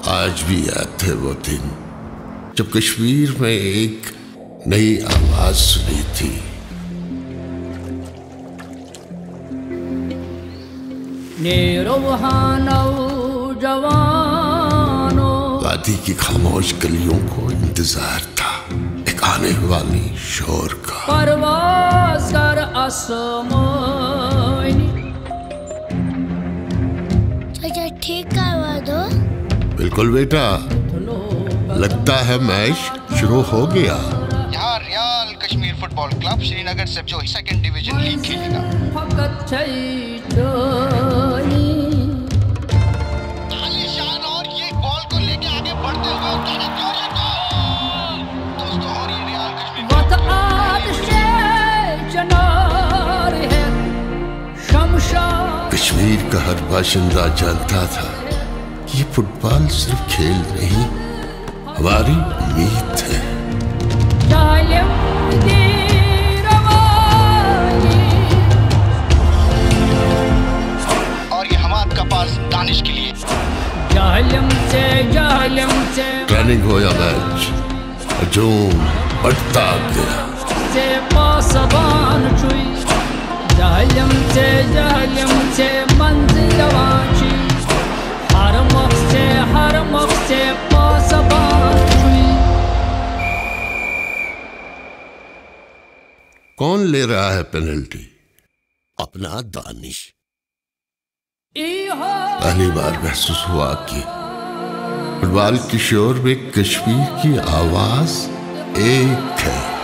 आज भी याद थे वो दिन जब कश्मीर में एक नई आवाज सुनी थी। वादी की खामोश गलियों को इंतजार था एक आने वाली शोर का। परवाज़ कर आसमानी। चाचा ठीक करवा दो। बिल्कुल बेटा, लगता है मैच शुरू हो गया। यहाँ Real Kashmir football club Srinagar से जो सेकंड डिवीजन लीग खेलेगा। आलीशान और ये बॉल को लेके आगे बढ़ते हुए उतारे दोस्तों, और ये रियाल कश्मीर का हर बाशिंदा जानता था ये फुटबॉल सिर्फ खेल नहीं, हमारी उम्मीद है। और ये हमाद का पास दानिश के लिए। रनिंग हो या मैच, हजूम बढ़ता गया। कौन ले रहा है पेनल्टी? अपना दानिश। पहली बार महसूस हुआ कि फुटबॉल की शोर में कश्मीर की आवाज एक है।